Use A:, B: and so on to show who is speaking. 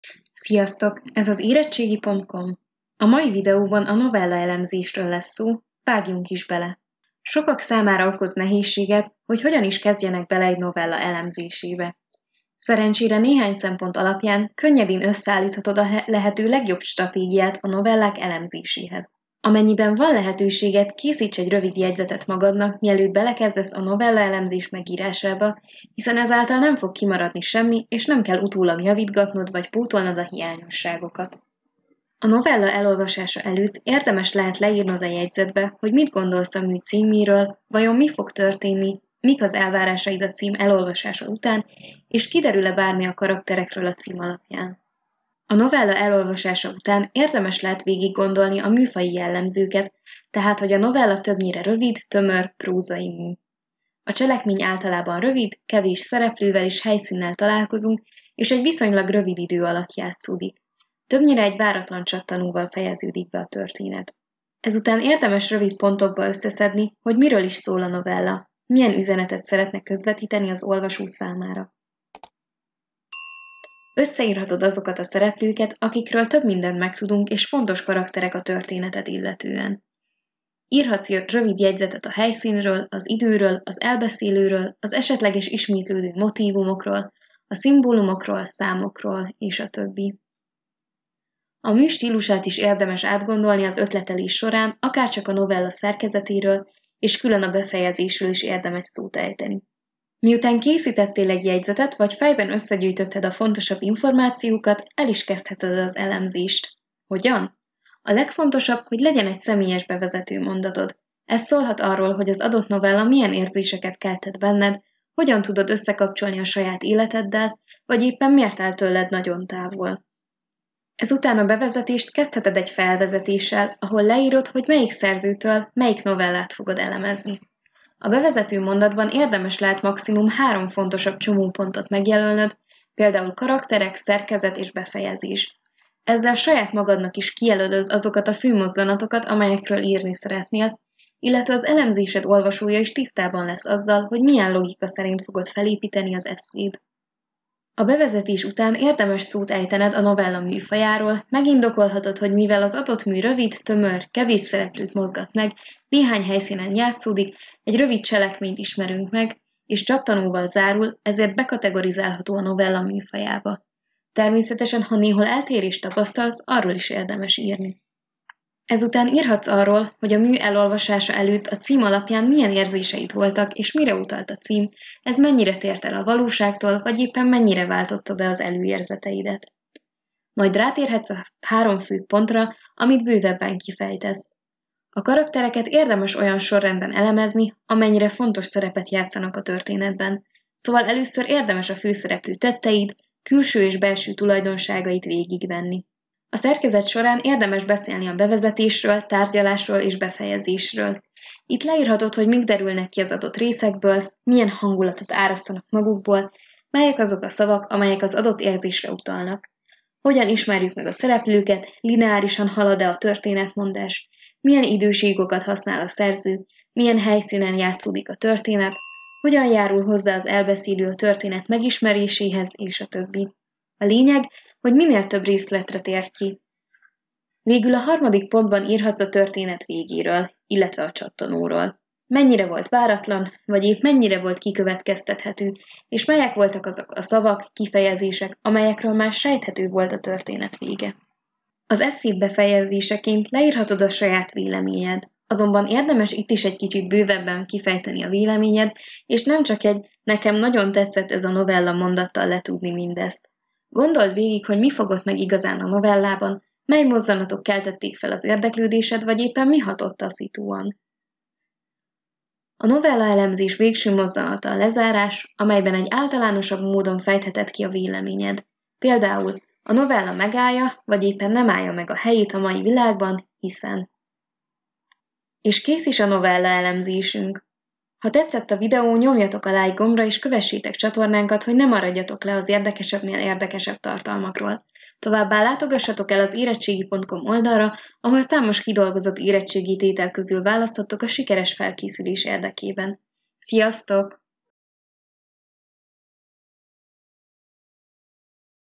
A: Sziasztok! Ez az érettségi.com. A mai videóban a novella elemzésről lesz szó, vágjunk is bele. Sokak számára okoz nehézséget, hogy hogyan is kezdjenek bele egy novella elemzésébe. Szerencsére néhány szempont alapján könnyedén összeállíthatod a lehető legjobb stratégiát a novellák elemzéséhez. Amennyiben van lehetőséged, készíts egy rövid jegyzetet magadnak, mielőtt belekezdesz a novella elemzés megírásába, hiszen ezáltal nem fog kimaradni semmi, és nem kell utólag javítgatnod vagy pótolnod a hiányosságokat. A novella elolvasása előtt érdemes lehet leírnod a jegyzetbe, hogy mit gondolsz a mű címéről, vajon mi fog történni, mik az elvárásaid a cím elolvasása után, és kiderül-e bármi a karakterekről a cím alapján. A novella elolvasása után érdemes lehet végig gondolni a műfaji jellemzőket, tehát hogy a novella többnyire rövid, tömör, prózai mű. A cselekmény általában rövid, kevés szereplővel és helyszínnel találkozunk, és egy viszonylag rövid idő alatt játszódik. Többnyire egy váratlan csattanóval fejeződik be a történet. Ezután érdemes rövid pontokba összeszedni, hogy miről is szól a novella, milyen üzenetet szeretne közvetíteni az olvasó számára. Összeírhatod azokat a szereplőket, akikről több mindent megtudunk, és fontos karakterek a történetet illetően. Írhatsz rövid jegyzetet a helyszínről, az időről, az elbeszélőről, az esetleges ismétlődő motívumokról, a szimbólumokról, számokról, és a többi. A mű stílusát is érdemes átgondolni az ötletelés során, akárcsak a novella szerkezetéről, és külön a befejezésről is érdemes szót ejteni. Miután készítettél egy jegyzetet, vagy fejben összegyűjtötted a fontosabb információkat, el is kezdheted az elemzést. Hogyan? A legfontosabb, hogy legyen egy személyes bevezető mondatod. Ez szólhat arról, hogy az adott novella milyen érzéseket keltett benned, hogyan tudod összekapcsolni a saját életeddel, vagy éppen miért áll tőled nagyon távol. Ezután a bevezetést kezdheted egy felvezetéssel, ahol leírod, hogy melyik szerzőtől melyik novellát fogod elemezni. A bevezető mondatban érdemes lehet maximum 3 fontosabb csomópontot megjelölnöd, például karakterek, szerkezet és befejezés. Ezzel saját magadnak is kijelölöd azokat a főmozzanatokat, amelyekről írni szeretnél, illetve az elemzésed olvasója is tisztában lesz azzal, hogy milyen logika szerint fogod felépíteni az esszéd. A bevezetés után érdemes szót ejtened a novella műfajáról, megindokolhatod, hogy mivel az adott mű rövid, tömör, kevés szereplőt mozgat meg, néhány helyszínen játszódik, egy rövid cselekményt ismerünk meg, és csattanóval zárul, ezért bekategorizálható a novella műfajába. Természetesen, ha néhol eltérést tapasztalsz, arról is érdemes írni. Ezután írhatsz arról, hogy a mű elolvasása előtt a cím alapján milyen érzéseid voltak, és mire utalt a cím, ez mennyire tért el a valóságtól, vagy éppen mennyire váltotta be az előérzeteidet. Majd rátérhetsz a 3 fő pontra, amit bővebben kifejtesz. A karaktereket érdemes olyan sorrendben elemezni, amennyire fontos szerepet játszanak a történetben, szóval először érdemes a főszereplő tetteit, külső és belső tulajdonságait végigvenni. A szerkezet során érdemes beszélni a bevezetésről, tárgyalásról és befejezésről. Itt leírhatod, hogy mik derülnek ki az adott részekből, milyen hangulatot árasztanak magukból, melyek azok a szavak, amelyek az adott érzésre utalnak. Hogyan ismerjük meg a szereplőket, lineárisan halad-e a történetmondás, milyen idősíkokat használ a szerző, milyen helyszínen játszódik a történet, hogyan járul hozzá az elbeszélő a történet megismeréséhez, és a többi. A lényeg, hogy minél több részletre tér ki. Végül a 3. pontban írhatsz a történet végéről, illetve a csattanóról. Mennyire volt váratlan, vagy épp mennyire volt kikövetkeztethető, és melyek voltak azok a szavak, kifejezések, amelyekről már sejthető volt a történet vége. Az esszéd befejezéseként leírhatod a saját véleményed, azonban érdemes itt is egy kicsit bővebben kifejteni a véleményed, és nem csak egy nekem nagyon tetszett ez a novella mondattal letudni mindezt. Gondold végig, hogy mi fogott meg igazán a novellában, mely mozzanatok keltették fel az érdeklődésed, vagy éppen mi hatott a szitúan. A novella elemzés végső mozzanata a lezárás, amelyben egy általánosabb módon fejtheted ki a véleményed. Például a novella megállja, vagy éppen nem állja meg a helyét a mai világban, hiszen. És kész is a novella elemzésünk. Ha tetszett a videó, nyomjatok a like gombra és kövessétek csatornánkat, hogy ne maradjatok le az érdekesebbnél érdekesebb tartalmakról. Továbbá látogassatok el az érettségi.com oldalra, ahol számos kidolgozott érettségi tétel közül választhattok a sikeres felkészülés érdekében. Sziasztok!